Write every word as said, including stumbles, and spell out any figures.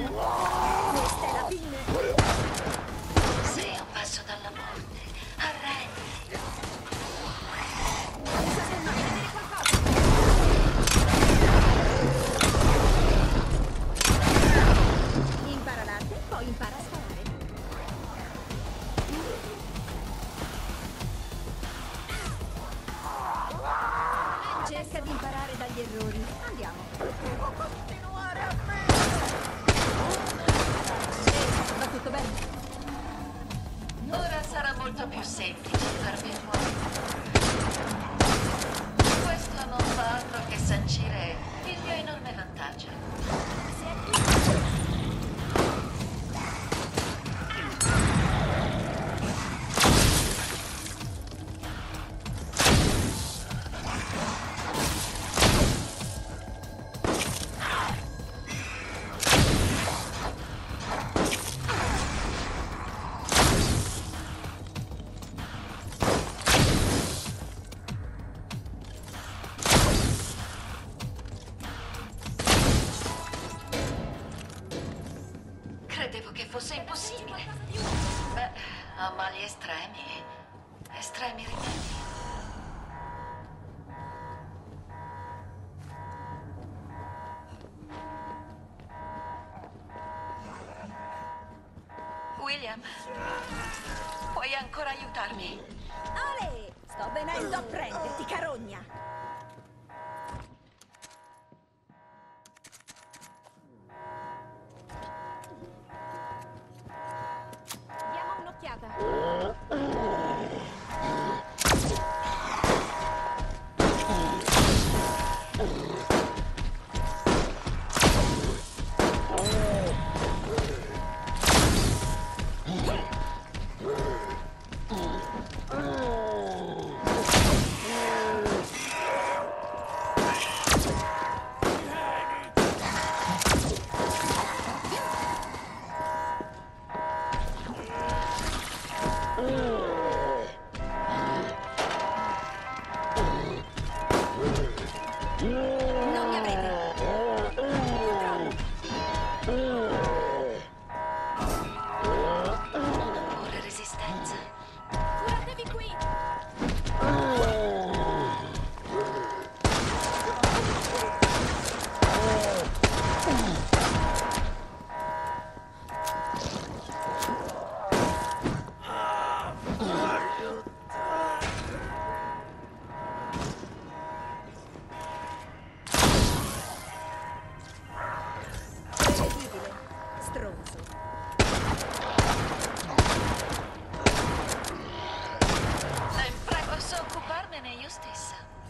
Questa è la fine. Sei a un passo dalla morte. Arrendi. Fammi vedere qualcosa. Impara l'arte, poi impara a sparare. Cerca di imparare dagli errori. Andiamo. Devo continuare a me. Ehi, va tutto bene? Ora sarà molto più semplice farmi fuori. Questo non fa altro che sancire il mio enorme vantaggio. Credevo che fosse impossibile. Beh, a mali estremi, estremi rimedi. William, puoi ancora aiutarmi? Ale, sto venendo a prenderti, carogna. Diamo un'occhiata. Non mi avrete. Ancora resistenza. Curatevi qui. Prevedibile, stronzo. Sempre posso occuparmene io stessa.